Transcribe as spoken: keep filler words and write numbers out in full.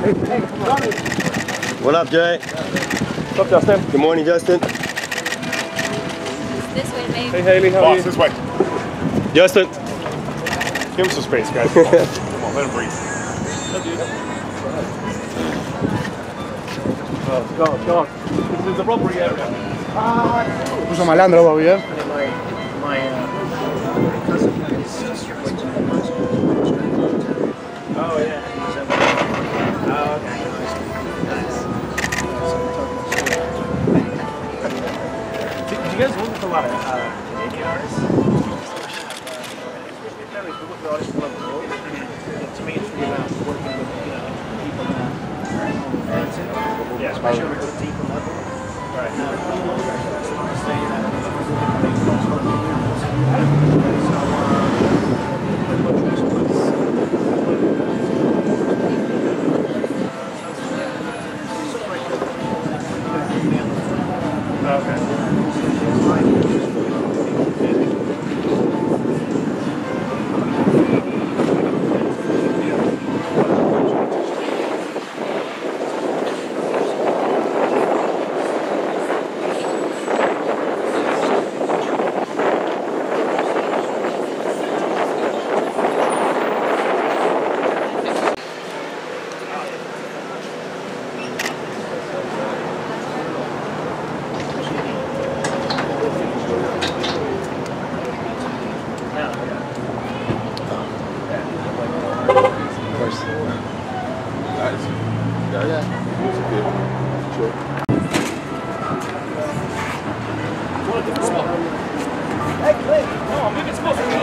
What up, Jay? What's up, Justin? Good morning, Justin. This way, babe. Hey, Haley, how are Boss, you? this way. Justin. Give him some space, guys. Come on, Come on let him breathe. Oh, go on, go on. This is the robbery area. Puso malandro, papi, ¿eh? My, my uh, cousin and his sister went to the school. Oh, yeah. Oh, okay. Nice. Did, did you guys work with a lot of uh, Canadian artists? To me, it's really about working with you know, people that are at home dancing. Yeah, especially on a deeper level. Right. Hey, Clay, no, I'm moving